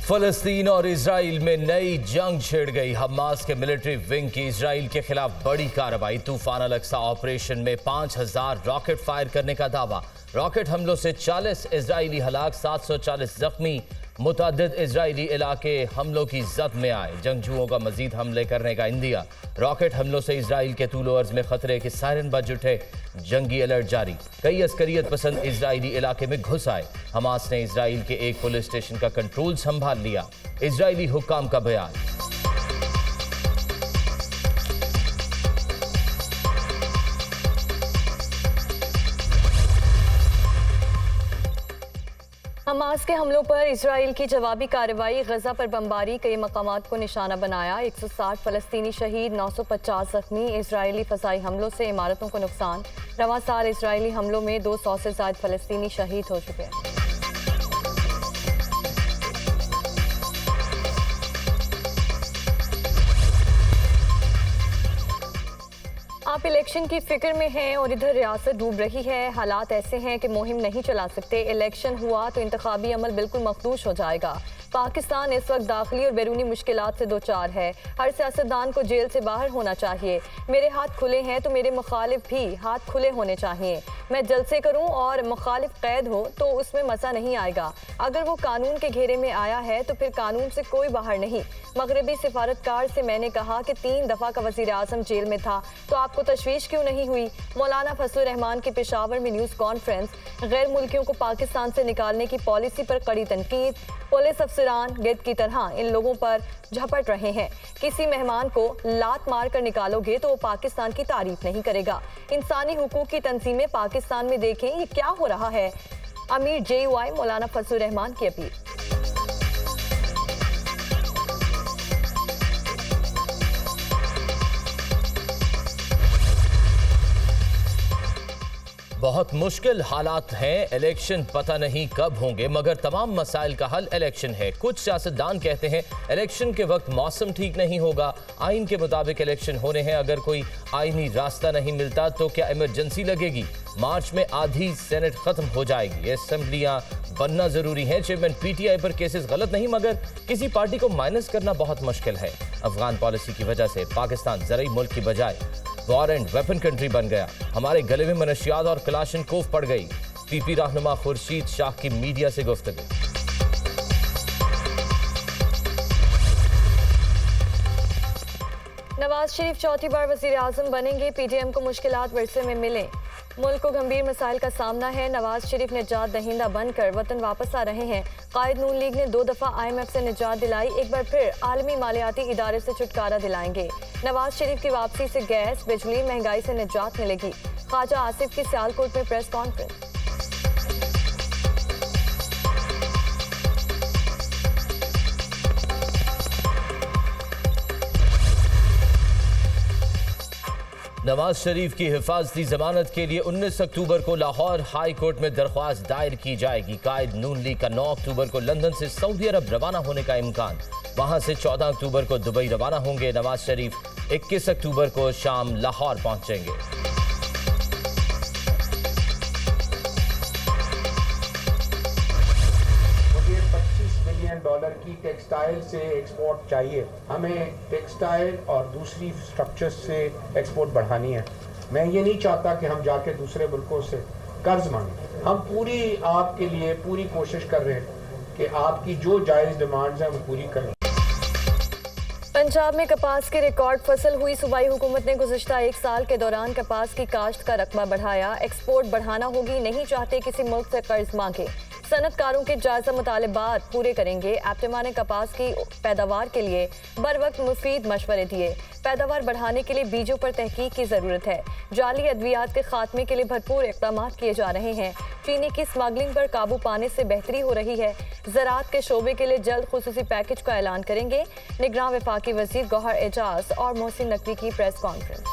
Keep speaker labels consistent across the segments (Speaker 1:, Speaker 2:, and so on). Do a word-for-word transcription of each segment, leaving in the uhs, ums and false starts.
Speaker 1: फलस्तीन और इजराइल में नई जंग छिड़ गई। हमास के मिलिट्री विंग की इजराइल के खिलाफ बड़ी कार्रवाई। तूफान अल-अक्सा ऑपरेशन में पांच हजार रॉकेट फायर करने का दावा। रॉकेट हमलों से चालीस इजराइली हलाक, सात सौ चालीस जख्मी। मुतअद्दिद इजराइली इलाके हमलों की जद में आए। जंगजुओं का मजीद हमले करने का इंदिया। रॉकेट हमलों से इजराइल के तूलो अर्ज में खतरे के सायरन बज उठे। जंगी अलर्ट जारी। कई अस्करियत पसंद इजराइली इलाके में घुस आए। हमास ने इजराइल के एक पुलिस स्टेशन का कंट्रोल संभाल लिया। इजराइली हुक्काम का बयान।
Speaker 2: हमास के हमलों पर इजराइल की जवाबी कार्रवाई। गजा पर बमबारी, कई मकामात को निशाना बनाया। एक सौ साठ फलस्तीनी शहीद, नौ सौ पचास जख्मी। इजरायली फसाई हमलों से इमारतों को नुकसान। रवां साल इजरायली हमलों में दो सौ से ज्यादा फलस्तीनी शहीद हो चुके हैं। आप इलेक्शन की फिक्र में हैं और इधर रियासत डूब रही है। हालात ऐसे हैं कि मुहिम नहीं चला सकते। इलेक्शन हुआ तो इंतखाबी अमल बिल्कुल मखदूश हो जाएगा। पाकिस्तान इस वक्त दाखिली और बैरूनी मुश्किलात से दो चार है। हर सियासतदान को जेल से बाहर होना चाहिए। मेरे हाथ खुले हैं तो मेरे मुखालिफ भी हाथ खुले होने चाहिए। मैं जलसे करूं और मुखालिफ कैद हो तो उसमें मज़ा नहीं आएगा। अगर वो कानून के घेरे में आया है तो फिर कानून से कोई बाहर नहीं। मगरबी सिफारतकार से मैंने कहा कि तीन दफ़ा का वज़ीर आज़म जेल में था तो आपको तशवीश क्यों नहीं हुई। मौलाना फजलुर रहमान की पेशावर में न्यूज़ कॉन्फ्रेंस। गैर मुल्कियों को पाकिस्तान से निकालने की पॉलिसी पर कड़ी तनकीद। पुलिस अफसरान गिद्ध की तरह इन लोगों पर झपट रहे हैं। किसी मेहमान को लात मार कर निकालोगे तो वो पाकिस्तान की तारीफ नहीं करेगा। इंसानी हुकूक की तंजीमें पाकिस्तान में देखें ये क्या हो रहा है। अमीर जे यू आई मौलाना फजलुर रहमान की अपील।
Speaker 1: बहुत मुश्किल हालात हैं। इलेक्शन पता नहीं कब होंगे मगर तमाम मसाइल का हल इलेक्शन है। कुछ सियासतदान कहते हैं इलेक्शन के वक्त मौसम ठीक नहीं होगा। आइन के मुताबिक इलेक्शन होने हैं। अगर कोई आइनी रास्ता नहीं मिलता तो क्या इमरजेंसी लगेगी। मार्च में आधी सेनेट खत्म हो जाएगी। असेंबलियां बनना जरूरी है। चेयरमैन पीटीआई पर केसेस गलत नहीं मगर किसी पार्टी को माइनस करना बहुत मुश्किल है। अफगान पॉलिसी की वजह से पाकिस्तान ज़रूरी मुल्क की बजाय वॉर एंड वेपन कंट्री बन गया। हमारे गले में मनशियात और कलाशनकोव पड़ गई। पीपी रहनुमा खुर्शीद शाह की मीडिया से गुफ्तगू।
Speaker 2: नवाज शरीफ चौथी बार वजीर आजम बनेंगे। पीडीएम को मुश्किलात वर्षे में मिले। मुल्क को गंभीर मसाइल का सामना है। नवाज शरीफ निजात दहिंदा बनकर वतन वापस आ रहे हैं। कायद नून लीग ने दो दफ़ा आई एम एफ से निजात दिलाई। एक बार फिर आलमी मालियाती इदारे से छुटकारा दिलाएंगे। नवाज शरीफ की वापसी से गैस, बिजली, महंगाई से निजात मिलेगी। ख्वाजा आसिफ की सियालकोट में प्रेस कॉन्फ्रेंस।
Speaker 1: नवाज शरीफ की हिफाजती जमानत के लिए उन्नीस अक्टूबर को लाहौर हाई कोर्ट में दरख्वास्त दायर की जाएगी। कायद नून लीग का नौ अक्टूबर को लंदन से सऊदी अरब रवाना होने का इम्कान। वहां से चौदह अक्टूबर को दुबई रवाना होंगे। नवाज शरीफ इक्कीस अक्टूबर को शाम लाहौर पहुंचेंगे।
Speaker 3: डॉलर की टेक्सटाइल से एक्सपोर्ट चाहिए। हमें टेक्सटाइल और दूसरी स्ट्रक्चर्स से एक्सपोर्ट बढ़ानी है। मैं ये नहीं चाहता कि हम जाके दूसरे मुल्कों से कर्ज मांगें। हम पूरी आपके लिए पूरी कोशिश कर रहे हैं कि आपकी जो जायज़ डिमांड्स हैं वो पूरी करें।
Speaker 2: पंजाब में कपास की रिकॉर्ड फसल हुई। सूबाई हुकूमत ने गुज़िश्ता एक साल के दौरान कपास की काश्त का रकबा बढ़ाया। एक्सपोर्ट बढ़ाना होगी, नहीं चाहते किसी मुल्क से कर्ज मांगे। सनतकारों के जायजा मुतालबात पूरे करेंगे। एप्टेमा ने कपास की पैदावार के लिए बर वक्त मुफीद मशवरे दिए। पैदावार बढ़ाने के लिए बीजों पर तहकीक की ज़रूरत है। जाली अद्वियात के खात्मे के लिए भरपूर इक़दाम किए जा रहे हैं। चीनी की स्मगलिंग पर काबू पाने से बेहतरी हो रही है। ज़राअत के शोबे के लिए जल्द खुसूसी पैकेज का ऐलान करेंगे। निगरान वफाकी वज़ीर गौहर एजाज और मोहसिन नकवी की प्रेस कॉन्फ्रेंस।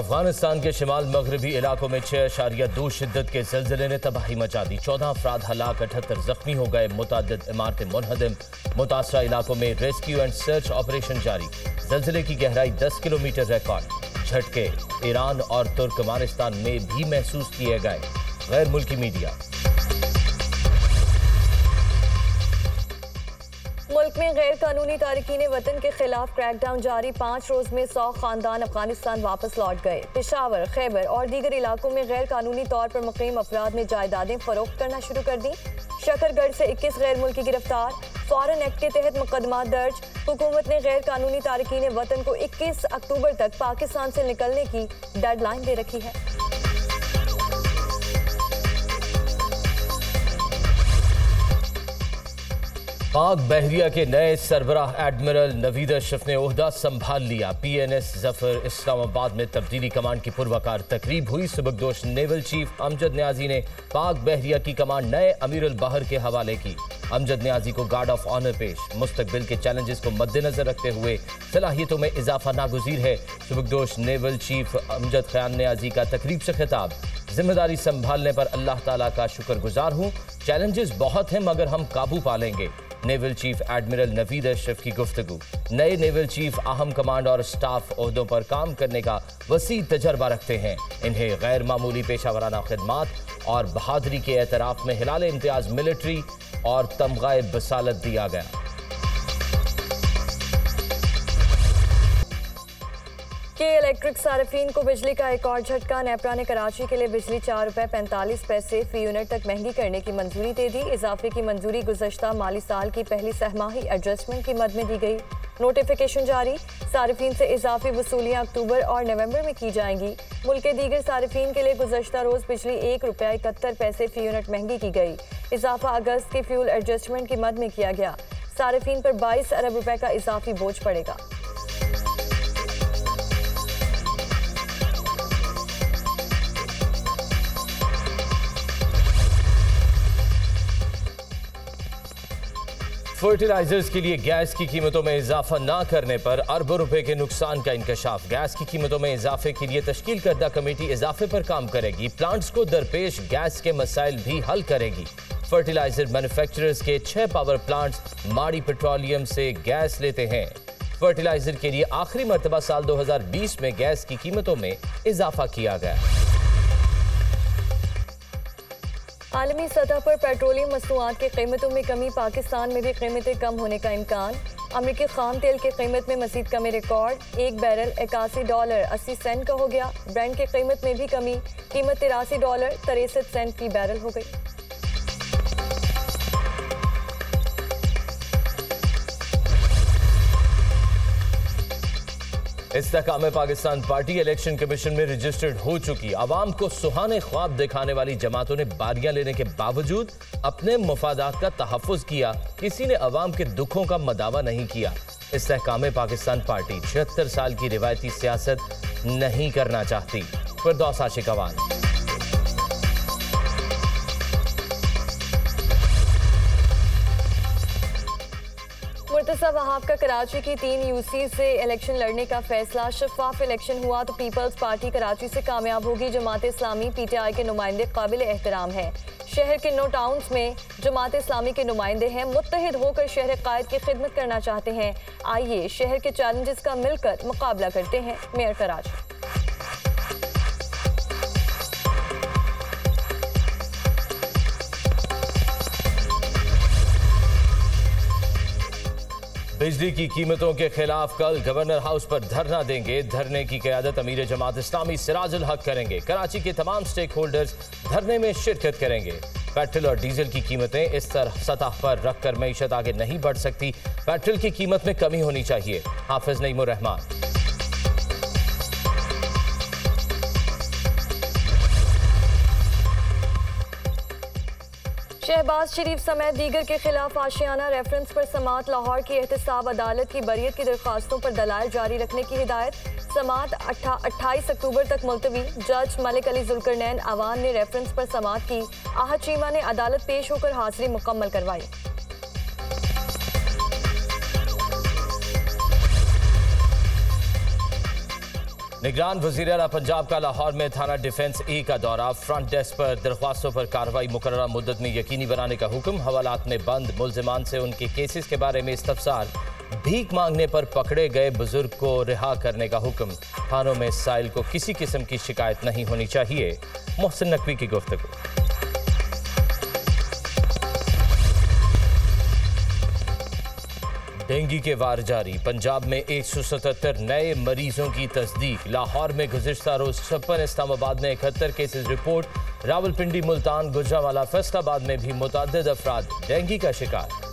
Speaker 1: अफगानिस्तान के शिमाल मगरबी इलाकों में छह अशारिया दो शिद्दत के ज़लज़ले ने तबाही मचा दी। चौदह अफराद हलाक, अठहत्तर जख्मी हो गए। मुतअद्दिद इमारतें मुनहदम। मुतासरा इलाकों में रेस्क्यू एंड सर्च ऑपरेशन जारी। ज़लज़ले की गहराई दस किलोमीटर रिकॉर्ड। झटके ईरान और तुर्कमानिस्तान में भी महसूस किए गए। गैर मुल्की मीडिया।
Speaker 2: मुल्क में गैर कानूनी तारकीन वतन के खिलाफ क्रैकडाउन जारी। पाँच रोज में सौ खानदान अफगानिस्तान वापस लौट गए। पेशावर, खैबर और दीगर इलाकों में गैर कानूनी तौर पर मुकीम अफराद ने जायदादें फरोख्त करना शुरू कर दी। शकरगढ़ से इक्कीस गैर मुल्की गिरफ्तार। फॉरेन एक्ट के तहत मुकदमा दर्ज। हुकूमत ने गैर कानूनी तारकीन वतन को इक्कीस अक्टूबर तक पाकिस्तान से निकलने की डेडलाइन दे रखी है।
Speaker 1: पाक बहरिया के नए सरबराह एडमिरल नवीद अशरफ ने ओहदा संभाल लिया। P N S Zafar Islamabad में तब्दीली कमांड की पुरवकार तकरीब हुई। सुबकदोश नेवल चीफ अमजद न्याजी ने पाक बहरिया की कमांड नए अमीर अल बहर के हवाले की। अमजद न्याजी को गार्ड ऑफ ऑनर पेश। मुस्तकबिल के चैलेंजेस को मद्देनजर रखते हुए सलाहियतों में इजाफा नागुज़ीर है। सुबकदोश नेवल चीफ अमजद ख़यान न्याजी का तकरीब से खिताब। जिम्मेदारी संभालने पर अल्लाह ताला का शुक्रगुजार हूँ। चैलेंजेस बहुत हैं मगर हम काबू पा लेंगे। Naval chief admiral Naveed Ashraf की गुफ्तगू। नए नेवल चीफ अहम कमांड और स्टाफ ओहदों पर काम करने का वसी तजर्बा रखते हैं। इन्हें गैर मामूली पेशा वराना खिदमात और बहादुरी के एतराफ़ में हिलाल इम्तियाज मिलिट्री और तमगाए बसालत दिया गया।
Speaker 2: के इलेक्ट्रिक सार्फिन को बिजली का एक और झटका। नेपरा ने कराची के लिए बिजली चार रुपए पैंतालीस पैसे फी यूनिट तक महंगी करने की मंजूरी दे दी। इजाफे की मंजूरी गुज़श्ता माली साल की पहली सहमाही एडजस्टमेंट की मद में दी गई। नोटिफिकेशन जारी। सार्फिन से इजाफी वसूलियाँ अक्टूबर और नवंबर में की जाएंगी। मुल्क के दीगर सार्फिन के लिए गुज़श्ता रोज़ बिजली एक रुपया इकहत्तर पैसे फी यूनिट महंगी की गई। इजाफा अगस्त के फ्यूल एडजस्टमेंट की मद में किया गया। सार्फिन पर बाईस अरब रुपए का इजाफी बोझ पड़ेगा।
Speaker 1: फर्टिलाइजर्स के लिए गैस की कीमतों में इजाफा न करने पर अरबों रुपए के नुकसान का इंकशाफ। गैस की कीमतों में इजाफे के लिए तश्कील करदा कमेटी इजाफे पर काम करेगी। प्लांट्स को दरपेश गैस के मसाइल भी हल करेगी। फर्टिलाइजर मैन्युफैक्चरर्स के छह पावर प्लांट्स माड़ी पेट्रोलियम से गैस लेते हैं। फर्टिलाइजर के लिए आखिरी मरतबा साल दो हजार बीस में गैस की कीमतों में इजाफा किया गया।
Speaker 2: आलमी सतह पर पेट्रोलियम मसनूआत की कीमतों में कमी। पाकिस्तान में भी कीमतें कम होने का इम्कान। अमरीकी खाम तेल की कीमत में मजीद कमी रिकॉर्ड। एक बैरल इक्यासी डॉलर अस्सी सेंट का हो गया। ब्रेंट की कीमत में भी कमी। कीमत तिरासी डॉलर तिरसठ सेंट फी बैरल हो गई।
Speaker 1: Istehkam Pakistan party election commission में रजिस्टर्ड हो चुकी। आवाम को सुहाने ख्वाब दिखाने वाली जमातों ने बारियां लेने के बावजूद अपने मुफादात का तहफ़्फ़ुज़ किया। किसी ने अवाम के दुखों का मदावा नहीं किया। इस्तेहकाम पाकिस्तान पार्टी छिहत्तर साल की रिवायती सियासत नहीं करना चाहती। फिरदौस आशिक अवान।
Speaker 2: मुर्तज़ा वहाब का कराची की तीन यूसी से इलेक्शन लड़ने का फैसला। शफाफ इलेक्शन हुआ तो पीपल्स पार्टी कराची से कामयाब होगी। जमात इस्लामी पीटीआई के नुमाइंदे काबिल एहतराम हैं। शहर के नौ टाउन्स में जमात इस्लामी के नुमाइंदे हैं। मुत्तहिद होकर शहर कायद की खिदमत करना चाहते हैं। आइए शहर के चैलेंजेस का मिलकर मुकाबला करते हैं। मेयर कराची।
Speaker 1: बिजली की कीमतों के खिलाफ कल गवर्नर हाउस पर धरना देंगे। धरने की क़यादत अमीर जमात इस्लामी सिराजुल हक करेंगे। कराची के तमाम स्टेक होल्डर्स धरने में शिरकत करेंगे। पेट्रोल और डीजल की कीमतें इस तरह सतह पर रखकर मईशत आगे नहीं बढ़ सकती। पेट्रोल की कीमत में कमी होनी चाहिए। हाफिज नईमुर रहमान।
Speaker 2: शहबाज शरीफ समेत दीगर के खिलाफ आशियाना रेफरेंस पर समात। लाहौर की एहतसाब अदालत की बरियत की दरख्वास्तों पर दलाइल जारी रखने की हिदायत। समात अट्ठाईस अक्टूबर तक मुलतवी। जज मलिक अली जुल्करनैन अवान ने रेफरेंस पर समात की। आहद चीमा ने अदालत पेश होकर हाजिरी मुकम्मल करवाई।
Speaker 1: निगरान वज़ीर आला पंजाब का लाहौर में थाना डिफेंस ए का दौरा। फ्रंट डेस्क पर दरख्वास्तों पर कार्रवाई मुकर्ररा मुद्दत में यकीनी बनाने का हुक्म। हवालात में बंद मुल्जिमान से उनके केसेस के बारे में इस्तफसार। भीख मांगने पर पकड़े गए बुजुर्ग को रिहा करने का हुक्म। थानों में साइल को किसी किस्म की शिकायत नहीं होनी चाहिए। मोहसिन नकवी की गुफ्तगू। डेंगू के वार जारी। पंजाब में एक सौ सतहत्तर नए मरीजों की तस्दीक। लाहौर में गुज़िश्ता रोज छप्पन, इस्लामाबाद में इकहत्तर केसेस रिपोर्ट। रावलपिंडी, मुल्तान, गुजरांवाला, फैसलाबाद में भी मुतअद्दिद अफराद डेंगू का शिकार।